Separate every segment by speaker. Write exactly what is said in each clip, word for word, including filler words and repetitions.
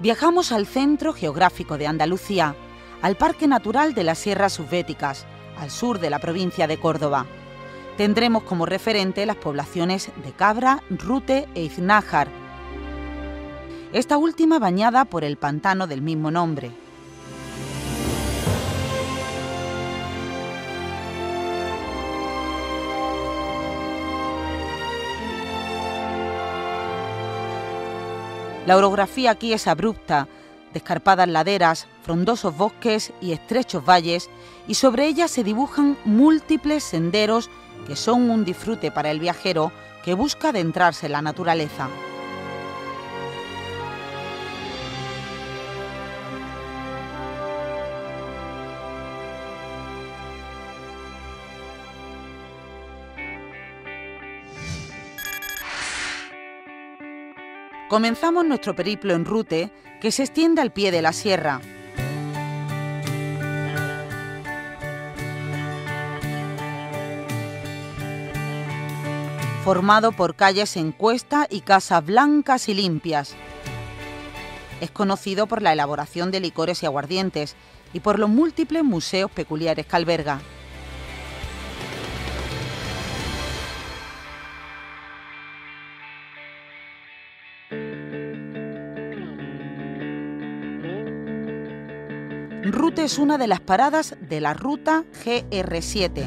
Speaker 1: Viajamos al centro geográfico de Andalucía, al Parque Natural de las Sierras Subbéticas, al sur de la provincia de Córdoba. Tendremos como referente las poblaciones de Cabra, Rute e Iznájar, esta última bañada por el pantano del mismo nombre. La orografía aquí es abrupta, de escarpadas laderas, frondosos bosques y estrechos valles, y sobre ellas se dibujan múltiples senderos que son un disfrute para el viajero que busca adentrarse en la naturaleza. Comenzamos nuestro periplo en Rute, que se extiende al pie de la sierra. Formado por calles en cuesta y casas blancas y limpias. Es conocido por la elaboración de licores y aguardientes y por los múltiples museos peculiares que alberga. Rute es una de las paradas de la ruta G R siete,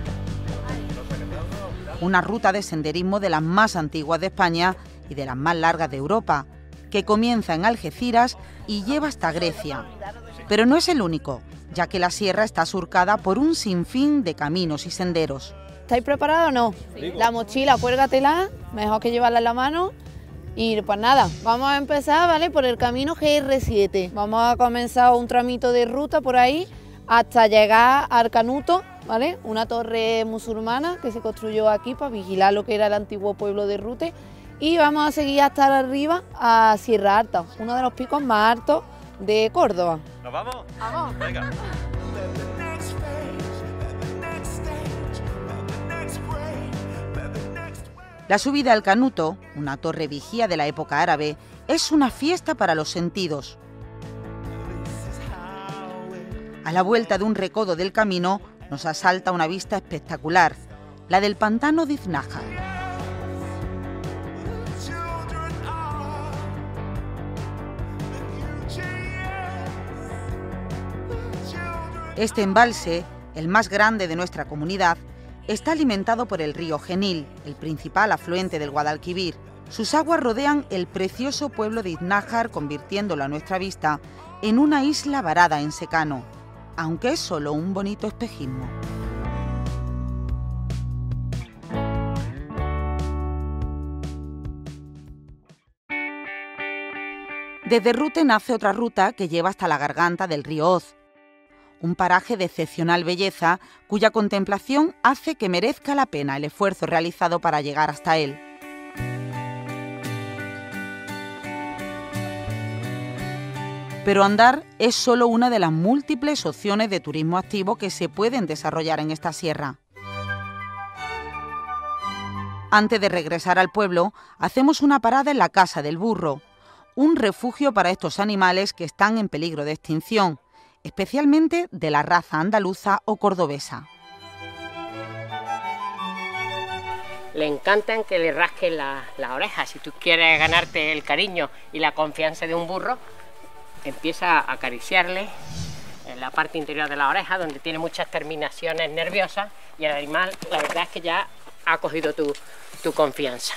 Speaker 1: una ruta de senderismo de las más antiguas de España y de las más largas de Europa, que comienza en Algeciras y lleva hasta Grecia. Pero no es el único, ya que la sierra está surcada por un sinfín de caminos y senderos.
Speaker 2: ¿Estáis preparados o no? Sí. La mochila, cuélgatela, mejor que llevarla en la mano. Y pues nada, vamos a empezar, ¿vale?, por el camino G R siete. Vamos a comenzar un tramito de ruta por ahí hasta llegar al Canuto, ¿vale?, una torre musulmana que se construyó aquí para vigilar lo que era el antiguo pueblo de Rute. Y vamos a seguir hasta arriba a Sierra Alta, uno de los picos más altos de Córdoba.
Speaker 3: ¿Nos vamos?
Speaker 2: ¡Vamos!
Speaker 3: Venga.
Speaker 1: La subida al Canuto, una torre vigía de la época árabe, es una fiesta para los sentidos. A la vuelta de un recodo del camino nos asalta una vista espectacular, la del pantano de Iznájar. Este embalse, el más grande de nuestra comunidad, está alimentado por el río Genil, el principal afluente del Guadalquivir. Sus aguas rodean el precioso pueblo de Iznájar, convirtiéndolo a nuestra vista en una isla varada en secano, aunque es solo un bonito espejismo. Desde Rute nace otra ruta que lleva hasta la garganta del río Oz, un paraje de excepcional belleza cuya contemplación hace que merezca la pena el esfuerzo realizado para llegar hasta él. Pero andar es solo una de las múltiples opciones de turismo activo que se pueden desarrollar en esta sierra. Antes de regresar al pueblo, hacemos una parada en la Casa del Burro, un refugio para estos animales que están en peligro de extinción, especialmente de la raza andaluza o cordobesa.
Speaker 4: Le encantan que le rasquen las la orejas. Si tú quieres ganarte el cariño y la confianza de un burro, empieza a acariciarle en la parte interior de la oreja, donde tiene muchas terminaciones nerviosas, y el animal, la verdad es que ya ha cogido tu, tu confianza.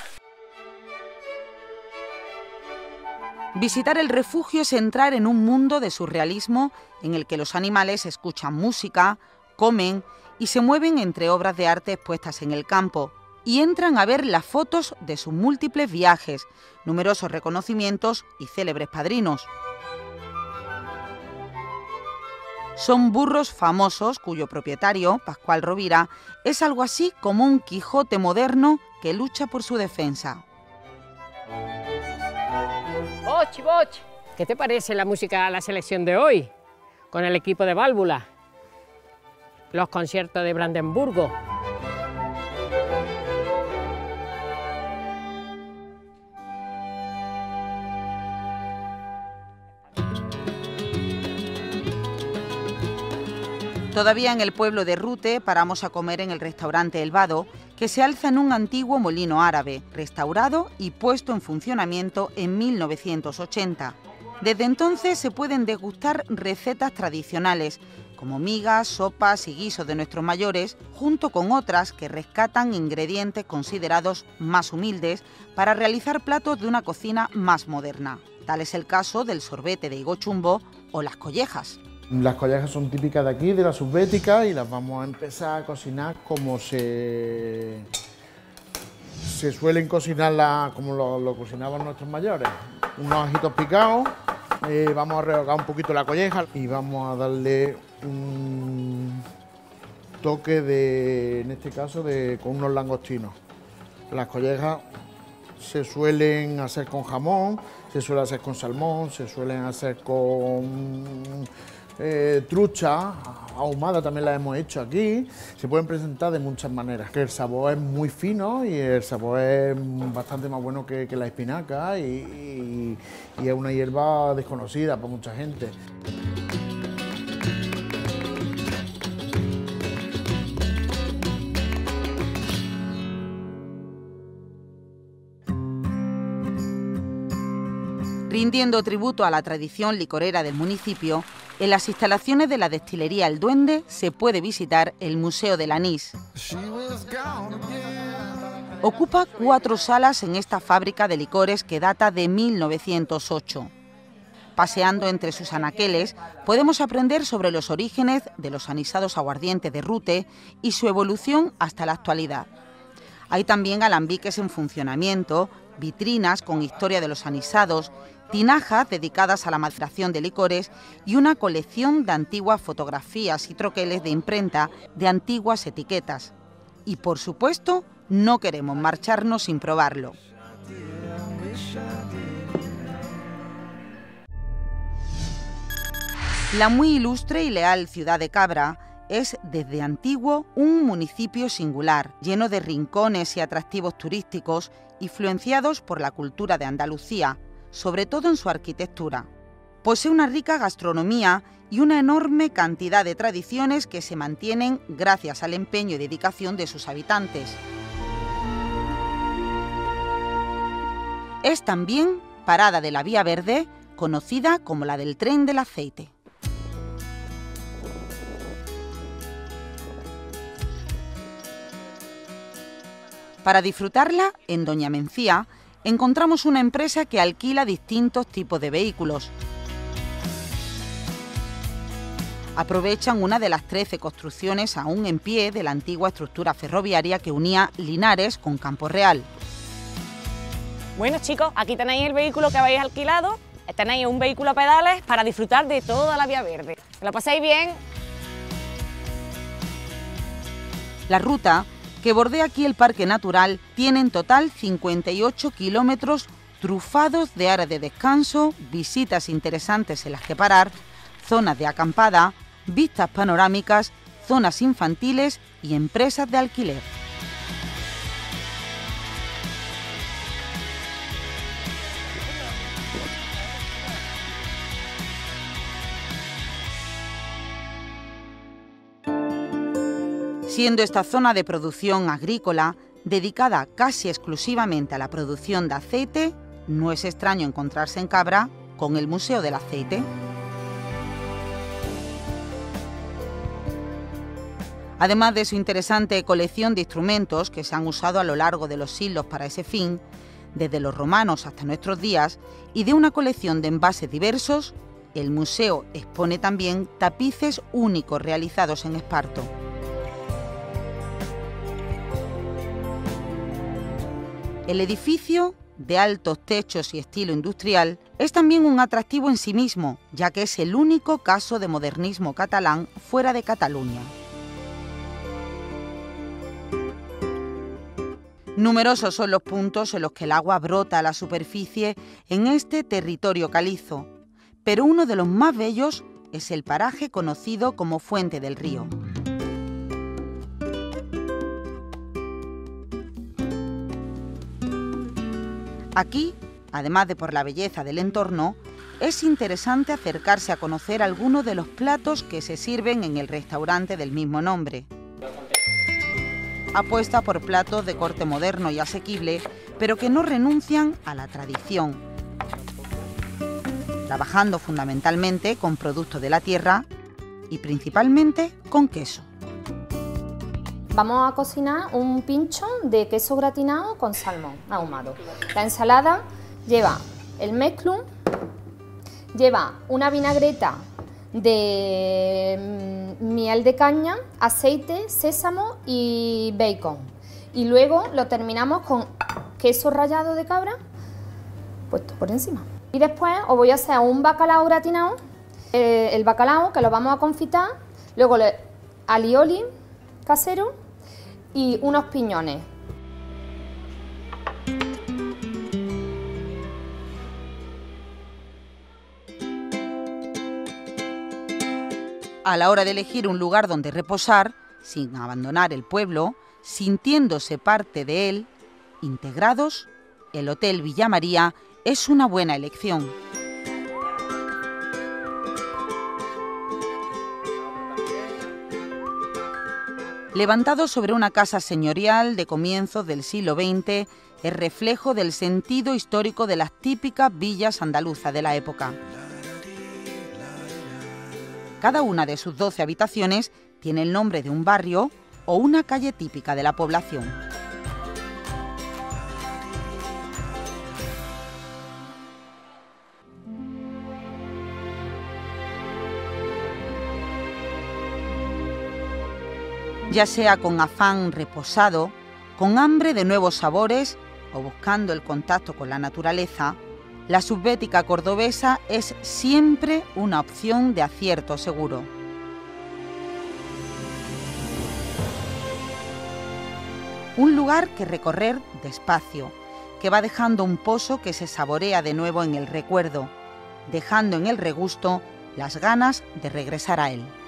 Speaker 1: Visitar el refugio es entrar en un mundo de surrealismo en el que los animales escuchan música, comen y se mueven entre obras de arte expuestas en el campo, y entran a ver las fotos de sus múltiples viajes, numerosos reconocimientos y célebres padrinos. Son burros famosos cuyo propietario, Pascual Rovira, es algo así como un Quijote moderno que lucha por su defensa.
Speaker 4: ¡Bochi, bochi! ¿Qué te parece la música, la selección de hoy? Con el equipo de Válvula, los conciertos de Brandenburgo.
Speaker 1: Todavía en el pueblo de Rute paramos a comer en el restaurante El Vado, que se alza en un antiguo molino árabe, restaurado y puesto en funcionamiento en mil novecientos ochenta. Desde entonces se pueden degustar recetas tradicionales, como migas, sopas y guisos de nuestros mayores, junto con otras que rescatan ingredientes considerados más humildes para realizar platos de una cocina más moderna. Tal es el caso del sorbete de higo chumbo o las collejas.
Speaker 3: Las collejas son típicas de aquí, de la subbética, y las vamos a empezar a cocinar como se, se suelen cocinar, la, como lo, lo cocinaban nuestros mayores. Unos ajitos picados, eh, vamos a rehogar un poquito la colleja y vamos a darle un toque de, en este caso, de, con unos langostinos. Las collejas se suelen hacer con jamón, se suelen hacer con salmón, se suelen hacer con Eh, trucha ahumada, también la hemos hecho aquí. Se pueden presentar de muchas maneras, que el sabor es muy fino y el sabor es bastante más bueno que, que la espinaca y, y, y es una hierba desconocida por mucha gente.
Speaker 1: Rindiendo tributo a la tradición licorera del municipio, en las instalaciones de la destilería El Duende se puede visitar el Museo del Anís. Ocupa cuatro salas en esta fábrica de licores que data de mil novecientos ocho. Paseando entre sus anaqueles podemos aprender sobre los orígenes de los anisados aguardientes de Rute y su evolución hasta la actualidad. Hay también alambiques en funcionamiento, vitrinas con historia de los anisados, tinajas dedicadas a la maceración de licores y una colección de antiguas fotografías y troqueles de imprenta de antiguas etiquetas. Y por supuesto, no queremos marcharnos sin probarlo. La muy ilustre y leal ciudad de Cabra es desde antiguo un municipio singular, lleno de rincones y atractivos turísticos influenciados por la cultura de Andalucía, sobre todo en su arquitectura. Posee una rica gastronomía y una enorme cantidad de tradiciones que se mantienen gracias al empeño y dedicación de sus habitantes. Es también parada de la Vía Verde, conocida como la del Tren del Aceite. Para disfrutarla, en Doña Mencía, encontramos una empresa que alquila distintos tipos de vehículos. Aprovechan una de las trece construcciones aún en pie de la antigua estructura ferroviaria que unía Linares con Campo Real.
Speaker 5: Bueno chicos, aquí tenéis el vehículo que habéis alquilado, tenéis un vehículo a pedales para disfrutar de toda la Vía Verde. ¿Que lo paséis bien?
Speaker 1: La ruta que bordea aquí el Parque Natural tiene en total cincuenta y ocho kilómetros trufados de áreas de descanso, visitas interesantes en las que parar, zonas de acampada, vistas panorámicas, zonas infantiles y empresas de alquiler. Siendo esta zona de producción agrícola dedicada casi exclusivamente a la producción de aceite, no es extraño encontrarse en Cabra con el Museo del Aceite. Además de su interesante colección de instrumentos que se han usado a lo largo de los siglos para ese fin, desde los romanos hasta nuestros días, y de una colección de envases diversos, el museo expone también tapices únicos realizados en esparto. El edificio, de altos techos y estilo industrial, es también un atractivo en sí mismo, ya que es el único caso de modernismo catalán fuera de Cataluña. Numerosos son los puntos en los que el agua brota a la superficie en este territorio calizo, pero uno de los más bellos es el paraje conocido como Fuente del Río. Aquí, además de por la belleza del entorno, es interesante acercarse a conocer algunos de los platos que se sirven en el restaurante del mismo nombre. Apuesta por platos de corte moderno y asequible, pero que no renuncian a la tradición, trabajando fundamentalmente con productos de la tierra y principalmente con queso.
Speaker 6: Vamos a cocinar un pincho de queso gratinado con salmón ahumado. La ensalada lleva el mezclum, lleva una vinagreta de miel de caña, aceite, sésamo y bacon. Y luego lo terminamos con queso rallado de cabra puesto por encima. Y después os voy a hacer un bacalao gratinado, eh, el bacalao que lo vamos a confitar, luego el alioli casero y unos piñones.
Speaker 1: A la hora de elegir un lugar donde reposar, sin abandonar el pueblo, sintiéndose parte de él, integrados, el Hotel Villa María es una buena elección. Levantado sobre una casa señorial de comienzos del siglo veinte, es reflejo del sentido histórico de las típicas villas andaluzas de la época. Cada una de sus doce habitaciones tiene el nombre de un barrio o una calle típica de la población. Ya sea con afán reposado, con hambre de nuevos sabores o buscando el contacto con la naturaleza, la subbética cordobesa es siempre una opción de acierto seguro. Un lugar que recorrer despacio, que va dejando un pozo que se saborea de nuevo en el recuerdo, dejando en el regusto las ganas de regresar a él.